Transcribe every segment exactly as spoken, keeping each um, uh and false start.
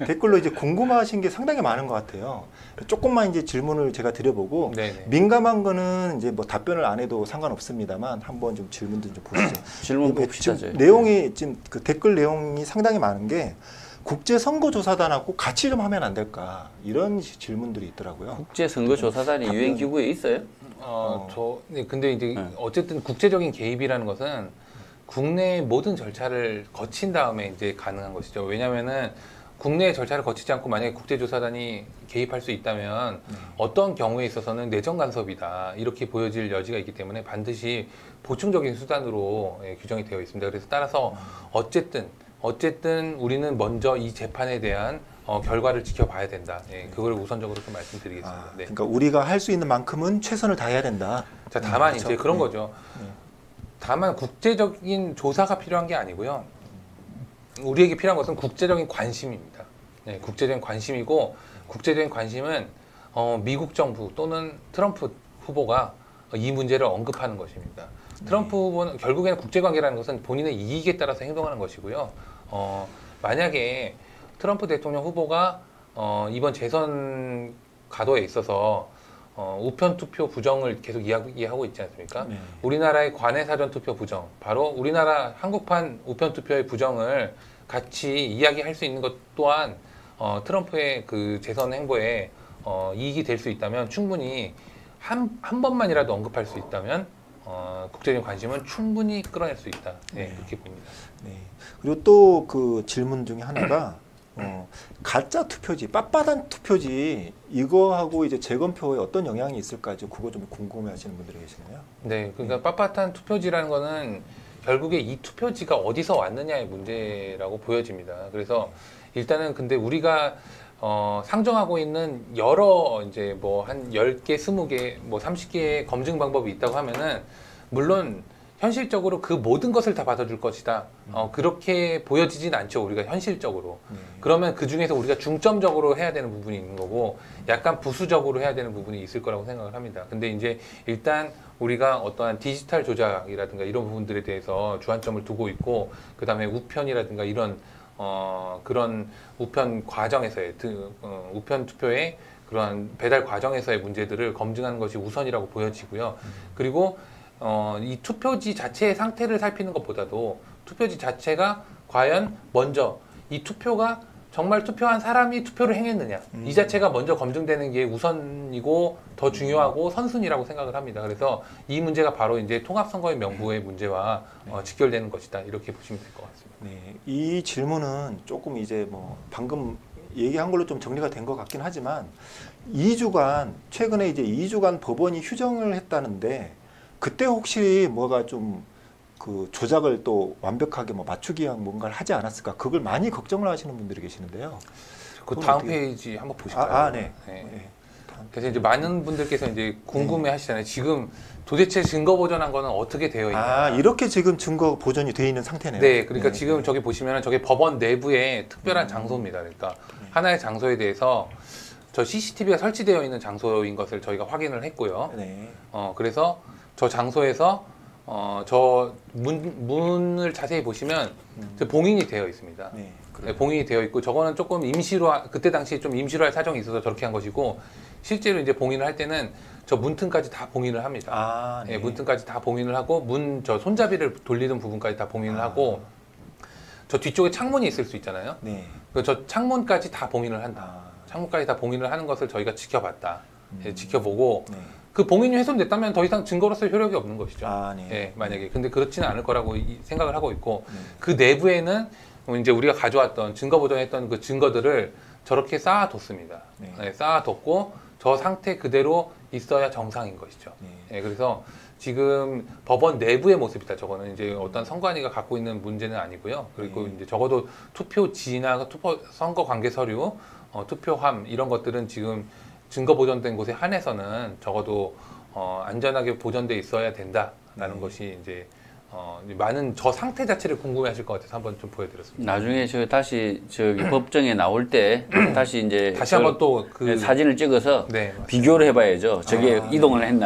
댓글로 이제 궁금하신 게 상당히 많은 것 같아요. 조금만 이제 질문을 제가 드려보고 네네. 민감한 거는 이제 뭐 답변을 안 해도 상관없습니다만 한번 좀 질문들 좀 보시죠. 질문 봅시다. 지금 내용이 지금 그 댓글 내용이 상당히 많은 게 국제선거조사단하고 같이 좀 하면 안 될까 이런 질문들이 있더라고요. 국제선거조사단이 답변. 유엔기구에 있어요? 어, 어. 저, 네, 근데 이제 네. 어쨌든 국제적인 개입이라는 것은 국내의 모든 절차를 거친 다음에 이제 가능한 것이죠. 왜냐면은 국내의 절차를 거치지 않고 만약에 국제조사단이 개입할 수 있다면 네. 어떤 경우에 있어서는 내정 간섭이다 이렇게 보여질 여지가 있기 때문에 반드시 보충적인 수단으로 예, 규정이 되어 있습니다. 그래서 따라서 어쨌든 어쨌든 우리는 먼저 이 재판에 대한 어, 결과를 지켜봐야 된다. 예, 그걸 우선적으로 좀 말씀드리겠습니다. 아, 네. 그러니까 우리가 할 수 있는 만큼은 최선을 다해야 된다. 자, 다만 음, 이제 그렇죠. 그런 네. 거죠. 네. 다만 국제적인 조사가 필요한 게 아니고요. 우리에게 필요한 것은 국제적인 관심입니다. 네, 국제적인 관심이고 국제적인 관심은 어, 미국 정부 또는 트럼프 후보가 이 문제를 언급하는 것입니다. 트럼프 후보는 결국에는 국제관계라는 것은 본인의 이익에 따라서 행동하는 것이고요. 어, 만약에 트럼프 대통령 후보가 어, 이번 재선 가도에 있어서 어, 우편 투표 부정을 계속 이야기하고 있지 않습니까? 네. 우리나라의 관외 사전 투표 부정, 바로 우리나라 한국판 우편 투표의 부정을 같이 이야기할 수 있는 것 또한 어, 트럼프의 그 재선 행보에 어, 이익이 될 수 있다면 충분히 한, 한 번만이라도 언급할 수 있다면 어, 국제적인 관심은 충분히 끌어낼 수 있다. 네, 네. 그렇게 봅니다. 네. 그리고 또 그 질문 중에 하나가 어, 가짜 투표지, 빳빳한 투표지 이거하고 이제 재검표에 어떤 영향이 있을까 좀 그거 좀 궁금해하시는 분들이 계시네요. 네, 그러니까 빳빳한 투표지라는 거는 결국에 이 투표지가 어디서 왔느냐의 문제라고 보여집니다. 그래서 일단은 근데 우리가 어, 상정하고 있는 여러 이제 뭐 한 열 개, 스무 개, 뭐 삼십 개의 검증 방법이 있다고 하면은 물론 현실적으로 그 모든 것을 다 받아줄 것이다. 어, 그렇게 보여지진 않죠. 우리가 현실적으로. 네. 그러면 그 중에서 우리가 중점적으로 해야 되는 부분이 있는 거고 약간 부수적으로 해야 되는 부분이 있을 거라고 생각을 합니다. 근데 이제 일단 우리가 어떠한 디지털 조작이라든가 이런 부분들에 대해서 주안점을 두고 있고 그 다음에 우편이라든가 이런 어, 그런 우편 과정에서의 어, 우편 투표의 그러한 배달 과정에서의 문제들을 검증하는 것이 우선이라고 보여지고요. 그리고 어, 이 투표지 자체의 상태를 살피는 것보다도 투표지 자체가 과연 먼저 이 투표가 정말 투표한 사람이 투표를 행했느냐 음. 이 자체가 먼저 검증되는 게 우선이고 더 중요하고 선순위라고 생각을 합니다. 그래서 이 문제가 바로 이제 통합선거의 명부의 문제와 어, 직결되는 것이다 이렇게 보시면 될 것 같습니다. 네. 이 질문은 조금 이제 뭐 방금 얘기한 걸로 좀 정리가 된 것 같긴 하지만 이 주간 최근에 이제 이 주간 법원이 휴정을 했다는데 그때 혹시 뭐가 좀 그 조작을 또 완벽하게 뭐 맞추기 위한 뭔가를 하지 않았을까 그걸 많이 걱정을 하시는 분들이 계시는데요. 그 그건 다음 어떻게- 페이지 한번 보실까요? 아, 아 네. 네. 네. 그래서 이제 많은 분들께서 이제 궁금해하시잖아요. 지금 도대체 증거 보존한 거는 어떻게 되어 있냐? 아 이렇게 지금 증거 보존이 되어 있는 상태네요. 네, 그러니까 네, 지금 네. 저기 보시면 저게 법원 내부의 특별한 음. 장소입니다. 그러니까 네. 하나의 장소에 대해서 저 씨씨티비가 설치되어 있는 장소인 것을 저희가 확인을 했고요. 네. 어, 그래서 저 장소에서 어, 저 문, 문을 자세히 보시면 음. 저 봉인이 되어 있습니다. 네. 네, 그래요. 봉인이 되어 있고 저거는 조금 임시로 하- 그때 당시에 좀 임시로 할 사정이 있어서 저렇게 한 것이고 실제로 이제 봉인을 할 때는 저 문틈까지 다 봉인을 합니다. 아, 네. 예, 문틈까지 다 봉인을 하고 문 저 손잡이를 돌리는 부분까지 다 봉인을 아. 하고 저 뒤쪽에 창문이 있을 수 있잖아요. 네. 그 저 창문까지 다 봉인을 한다. 아, 창문까지 다 봉인을 하는 것을 저희가 지켜봤다. 음. 예, 지켜보고 네. 그 봉인이 훼손됐다면 더 이상 증거로서 효력이 없는 것이죠. 아, 네. 예, 만약에 근데 그렇지는 않을 거라고 이- 생각을 하고 있고 네. 그 내부에는 이제 우리가 가져왔던 증거 보존했던 그 증거들을 저렇게 쌓아뒀습니다. 네. 예, 쌓아뒀고 저 상태 그대로 있어야 정상인 것이죠. 네. 예, 그래서 지금 법원 내부의 모습이다. 저거는 이제 어떤 선관위가 갖고 있는 문제는 아니고요. 그리고 네. 이제 적어도 투표지나 투표 선거 관계 서류, 어, 투표함 이런 것들은 지금 증거 보존된 곳에 한해서는 적어도 어, 안전하게 보존돼 있어야 된다라는 네. 것이 이제 어, 많은 저 상태 자체를 궁금해하실 것 같아서 한번 좀 보여드렸습니다. 나중에 저 다시 저기 법정에 나올 때 다시 이제 다시 한번 또 그 사진을 찍어서 네, 맞습니다. 비교를 해봐야죠. 저게 아, 이동을 했나.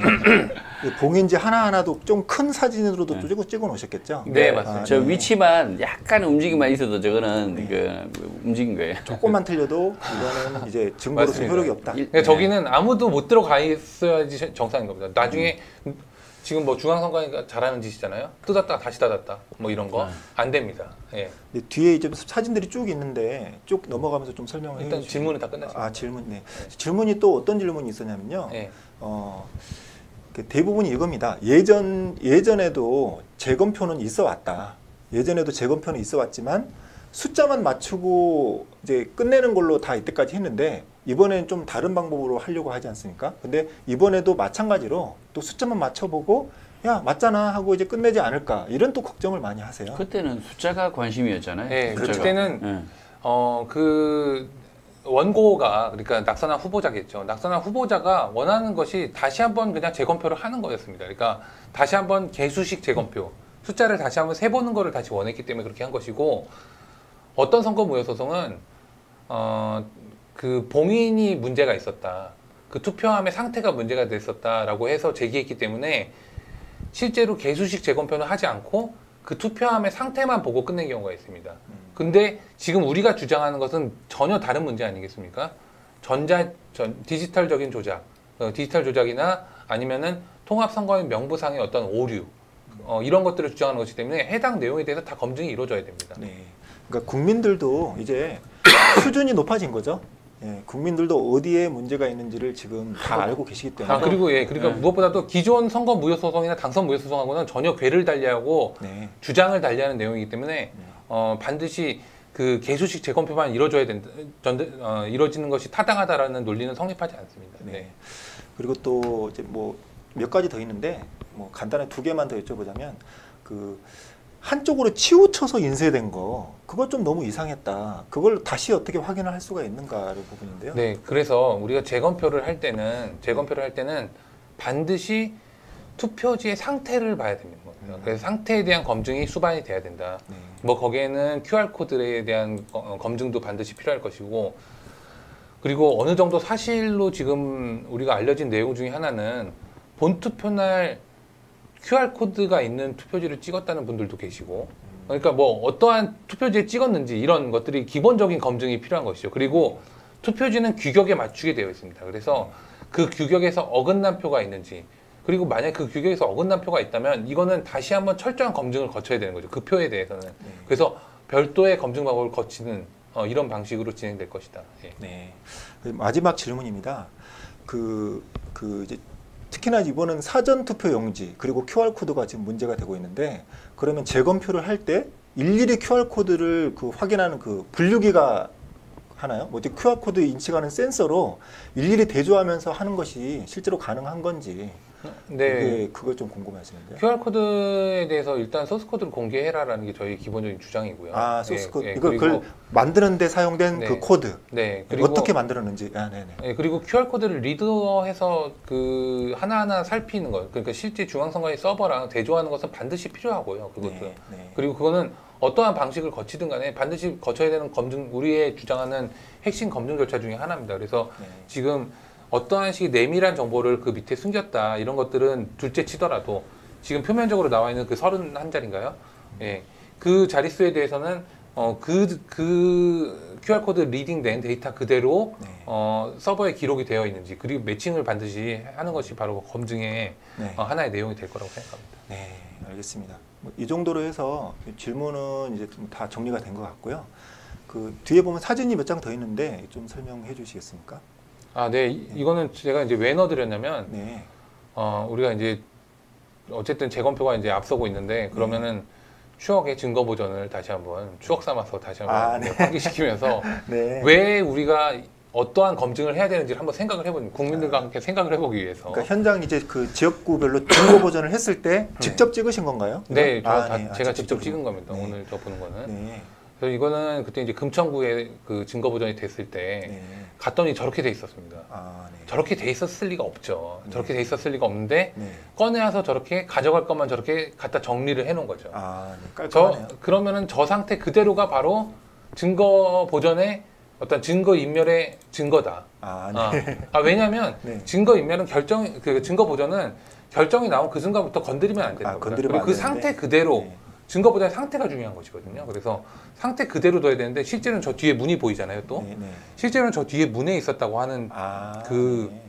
이 봉인지 하나하나도 좀 큰 사진으로도 네. 찍어, 찍어 놓으셨겠죠? 네, 맞습니다. 저 네. 위치만 약간 움직임만 있어도 저거는 네. 그 움직인 거예요. 조금만 틀려도 이거는 이제 증거로서 맞습니다. 효력이 없다. 일- 그러니까 저기는 아무도 못 들어가 있어야지 정상인 겁니다. 나중에 지금 뭐 중앙선관위가 잘하는 짓이잖아요. 뜯었다 다시 닫았다 뭐 이런 거 안 됩니다. 예. 근데 뒤에 이제 사진들이 쭉 있는데 쭉 넘어가면서 좀 설명을 일단 해주시면. 질문은 다 끝났습니다. 아 질문, 네. 질문이 또 어떤 질문이 있었냐면요. 예. 어, 그 대부분이 이겁니다. 예전 예전에도 재검표는 있어 왔다. 예전에도 재검표는 있어 왔지만 숫자만 맞추고 이제 끝내는 걸로 다 이때까지 했는데 이번엔 좀 다른 방법으로 하려고 하지 않습니까? 근데 이번에도 마찬가지로 또 숫자만 맞춰보고 야 맞잖아 하고 이제 끝내지 않을까 이런 또 걱정을 많이 하세요. 그때는 숫자가 관심이었잖아요. 예, 그렇죠. 그때는 예. 어, 그 원고가 그러니까 낙선한 후보자겠죠. 낙선한 후보자가 원하는 것이 다시 한번 그냥 재검표를 하는 거였습니다. 그러니까 다시 한번 개수식 재검표, 숫자를 다시 한번 세보는 거를 다시 원했기 때문에 그렇게 한 것이고 어떤 선거무효소송은 어, 그 봉인이 문제가 있었다. 그 투표함의 상태가 문제가 됐었다라고 해서 제기했기 때문에 실제로 개수식 재검표는 하지 않고 그 투표함의 상태만 보고 끝낸 경우가 있습니다. 근데 지금 우리가 주장하는 것은 전혀 다른 문제 아니겠습니까? 전자, 전, 디지털적인 조작, 어, 디지털 조작이나 아니면은 통합선거인 명부상의 어떤 오류, 어, 이런 것들을 주장하는 것이기 때문에 해당 내용에 대해서 다 검증이 이루어져야 됩니다. 네. 그러니까 국민들도 이제 수준이 높아진 거죠. 예, 국민들도 어디에 문제가 있는지를 지금 다 알고 계시기 때문에. 아, 그리고 예, 그러니까 네. 무엇보다도 기존 선거 무효 소송이나 당선 무효 소송하고는 전혀 궤를 달리하고 네. 주장을 달리하는 내용이기 때문에 어, 반드시 그 개수식 재검표만 이루어져야 된다, 전, 어, 이루어지는 것이 타당하다라는 논리는 성립하지 않습니다. 네. 네. 그리고 또 이제 뭐 몇 가지 더 있는데 뭐 간단하게 두 개만 더 여쭤보자면 그 한쪽으로 치우쳐서 인쇄된 거 그거 좀 너무 이상했다. 그걸 다시 어떻게 확인을 할 수가 있는가를 부분인데요. 네, 그래서 우리가 재검표를 할 때는 재검표를 할 때는 반드시 투표지의 상태를 봐야 됩니다. 그래서 상태에 대한 검증이 수반이 돼야 된다. 네. 뭐 거기에는 큐알 코드에 대한 거- 검증도 반드시 필요할 것이고, 그리고 어느 정도 사실로 지금 우리가 알려진 내용 중에 하나는 본 투표날 큐알 코드가 있는 투표지를 찍었다는 분들도 계시고, 그러니까 뭐 어떠한 투표지에 찍었는지 이런 것들이 기본적인 검증이 필요한 것이죠. 그리고 투표지는 규격에 맞추게 되어 있습니다. 그래서 그 규격에서 어긋난 표가 있는지, 그리고 만약 그 규격에서 어긋난 표가 있다면 이거는 다시 한번 철저한 검증을 거쳐야 되는 거죠. 그 표에 대해서는. 그래서 별도의 검증 방법을 거치는 어, 이런 방식으로 진행될 것이다. 예. 네. 마지막 질문입니다. 그, 그 이제 특히나 이번은 사전 투표 용지 그리고 큐알 코드가 지금 문제가 되고 있는데 그러면 재검표를 할 때 일일이 큐알 코드를 그 확인하는 그 분류기가 하나요? 뭐 큐알 코드 인식하는 센서로 일일이 대조하면서 하는 것이 실제로 가능한 건지 네. 그게 그걸 좀 궁금해하시는데요. 큐알 코드에 대해서 일단 소스 코드를 공개해라라는 게 저희 기본적인 주장이고요. 아 소스 코드 예, 예, 이거 그리고, 그걸 만드는데 사용된 네. 그 코드 네. 그리고 어떻게 만들었는지 아 네네. 예, 그리고 큐알 코드를 리더해서 그 하나하나 살피는 것, 그러니까 실제 중앙선관위 서버랑 대조하는 것은 반드시 필요하고요. 그것도. 네, 네. 그리고 그거는 어떠한 방식을 거치든 간에 반드시 거쳐야 되는 검증, 우리의 주장하는 핵심 검증 절차 중에 하나입니다. 그래서 네. 지금 어떠한 식의 내밀한 정보를 그 밑에 숨겼다 이런 것들은 둘째 치더라도 지금 표면적으로 나와 있는 그 서른한 자리인가요? 예, 그 자릿수에 대해서는 어, 그, 그 큐알 코드 리딩된 데이터 그대로 네. 어, 서버에 기록이 되어 있는지, 그리고 매칭을 반드시 하는 것이 바로 검증의 네. 어, 하나의 내용이 될 거라고 생각합니다. 네, 알겠습니다. 뭐이 정도로 해서 질문은 이제 좀 다 정리가 된 것 같고요. 그 뒤에 보면 사진이 몇 장 더 있는데 좀 설명해 주시겠습니까? 아, 네, 이, 이거는 제가 이제 왜 넣어드렸냐면, 네, 어, 우리가 이제 어쨌든 재검표가 이제 앞서고 있는데 그러면은 추억의 증거 보전을 다시 한번 추억 삼아서 다시 한번 아, 네. 환기시키면서 네. 왜 우리가 어떠한 검증을 해야 되는지를 한번 생각을 해보는 국민들과 함께 생각을 해보기 위해서. 그러니까 현장 이제 그 지역구별로 증거 보전을 했을 때 직접 찍으신 건가요? 네, 저 아, 다 네. 아, 제가 직접 찍으신 찍은 겁니다. 네. 오늘 저 보는 거는. 네, 그래서 이거는 그때 이제 금천구에 그 증거 보전이 됐을 때 네. 갔더니 저렇게 돼 있었습니다. 아, 네. 저렇게 돼 있었을 리가 없죠. 네. 저렇게 돼 있었을 리가 없는데 네. 꺼내와서 저렇게 가져갈 것만 저렇게 갖다 정리를 해놓은 거죠. 아, 네. 저 깔끔하네요. 그러면은 저 상태 그대로가 바로 증거 보전의 어떤 증거 인멸의 증거다. 아, 아, 네. 아, 왜냐하면 네. 증거 인멸은 결정 그 증거 보전은 결정이 나온 그 순간부터 건드리면 안 되는 아, 겁니다. 건드리면 그리고 안 그 되는데? 상태 그대로 네. 증거 보전의 상태가 중요한 것이거든요. 그래서 상태 그대로 둬야 되는데 실제로는 저 뒤에 문이 보이잖아요. 또 네, 네. 실제로는 저 뒤에 문에 있었다고 하는 아, 그 네.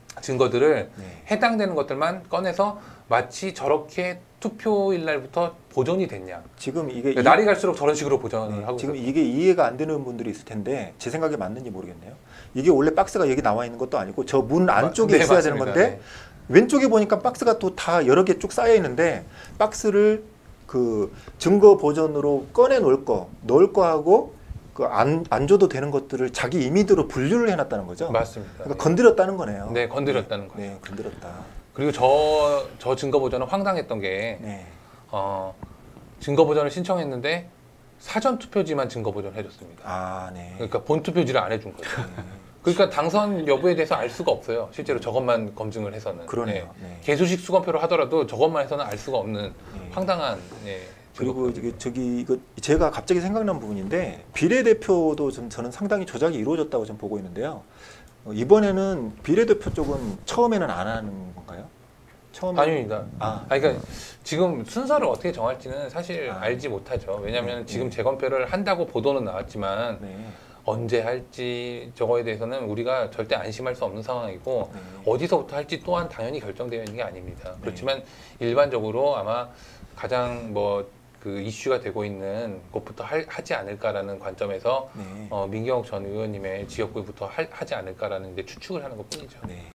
증거들을 네. 해당되는 것들만 꺼내서 마치 저렇게 투표일 날부터 보존이 됐냐. 지금 이게 이- 날이 갈수록 저런 식으로 보존을 네, 하고 지금 있어요. 이게 이해가 안 되는 분들이 있을 텐데 제 생각에 맞는지 모르겠네요. 이게 원래 박스가 여기 나와 있는 것도 아니고 저 문 안쪽에 네, 있어야 맞습니다. 되는 건데 네. 왼쪽에 보니까 박스가 또 다 여러 개 쭉 쌓여 있는데 박스를 그 증거 보존으로 꺼내 놓을 거, 넣을 거하고 그 안 안 줘도 되는 것들을 자기 임의대로 분류를 해놨다는 거죠. 맞습니다. 그러니까 네. 건드렸다는 거네요. 네, 건드렸다는 네, 거죠. 네, 건드렸다. 그리고 저, 저 증거 보전은 황당했던 게 네. 어, 증거 보전을 신청했는데 사전 투표지만 증거 보전을 해줬습니다. 아, 네. 그러니까 본 투표지를 안 해준 거죠. 네. 그러니까 당선 여부에 대해서 알 수가 없어요. 실제로 저것만 검증을 해서는. 그러네요. 네. 네. 개수식 수검표를 하더라도 저것만 해서는 알 수가 없는 네. 황당한. 네, 그리고 증거거든요. 이게 저기 이거 제가 갑자기 생각난 부분인데 비례대표도 좀 저는 상당히 조작이 이루어졌다고 좀 보고 있는데요. 어, 이번에는 비례대표 쪽은 처음에는 안 하는 건가요? 처음에 아닙니다. 아, 아, 그러니까 지금 순서를 어떻게 정할지는 사실 아. 알지 못하죠. 왜냐하면 네, 지금 네. 재검표를 한다고 보도는 나왔지만 네. 언제 할지 저거에 대해서는 우리가 절대 안심할 수 없는 상황이고 네. 어디서부터 할지 또한 당연히 결정되어 있는 게 아닙니다. 네. 그렇지만 일반적으로 아마 가장 뭐 그 이슈가 되고 있는 것부터 할- 하지 않을까라는 관점에서 네. 어, 민경욱 전 의원님의 지역구부터 할- 하지 않을까라는 이제 추측을 하는 것뿐이죠. 네.